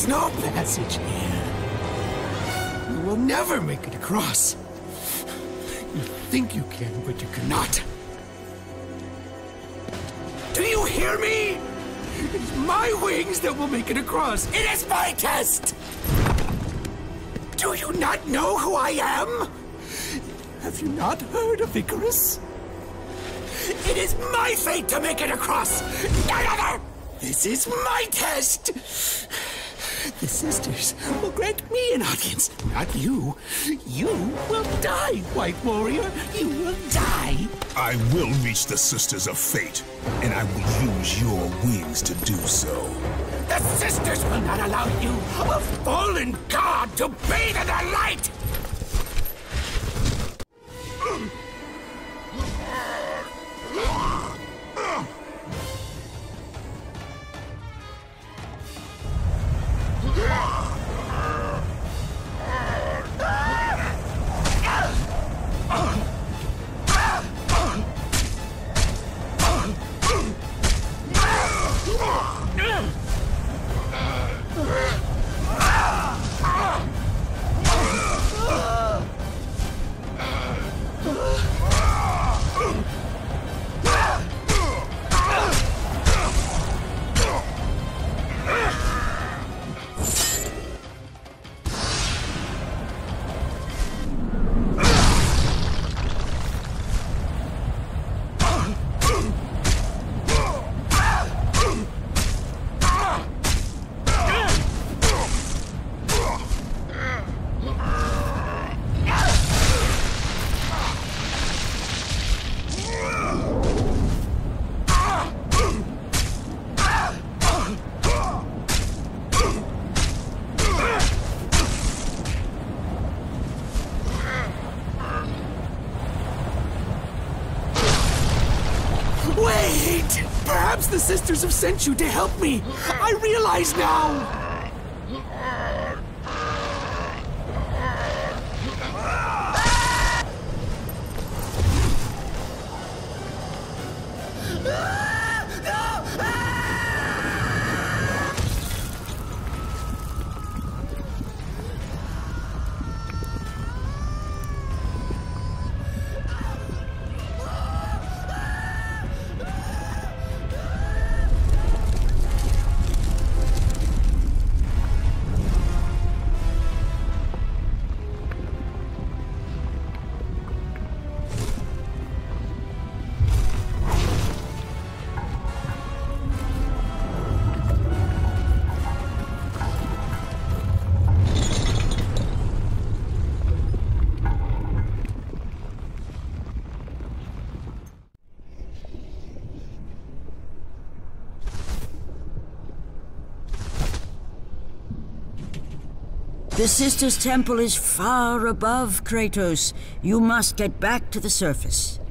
no passage here. You will never make it across. You think you can, but you cannot. Do you hear me? It's my wings that will make it across. It is my test! Do you not know who I am? Have you not heard of Icarus? It is my fate to make it across! None other! This is my test! The sisters will grant me an audience, not you. You will die, White Warrior. You will die. I will reach the Sisters of Fate, and I will use your wings to do so. The sisters will not allow you, a fallen god, to bathe in their light! Wait! Perhaps the sisters have sent you to help me! I realize now! The Sisters' Temple is far above, Kratos. You must get back to the surface.